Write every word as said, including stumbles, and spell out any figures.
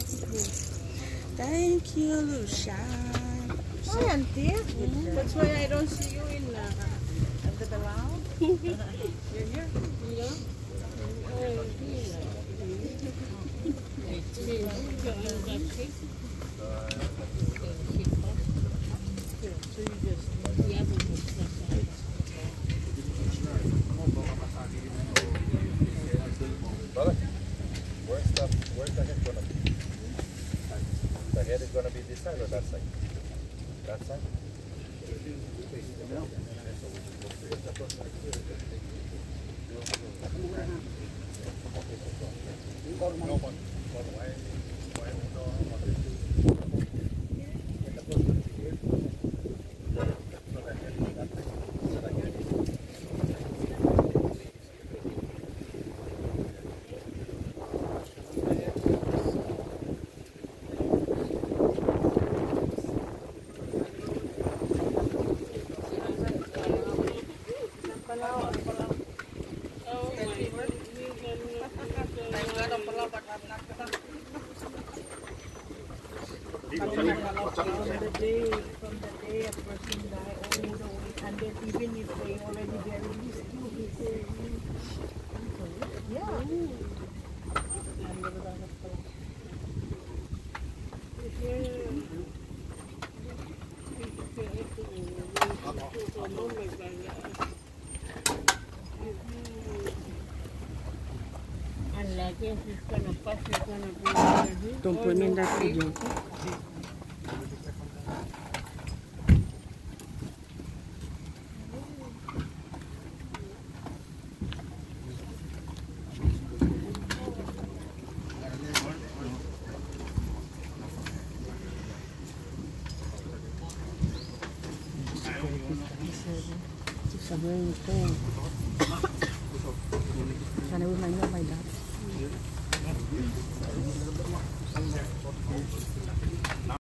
Thank you, Lucia. Hi, Auntie. Mm-hmm. That's why I don't see you in uh, at the Balao. You're here. Yeah. So you just yeah. Brother, where's the where's the head gonna be? The head is gonna be this side or that side? That side? No one. From the day, from the day a person die all the way, and then even if they already buried, you still be there. Yeah. Don't put me in that video, okay? It's a very thing. Sana remind me of my dad.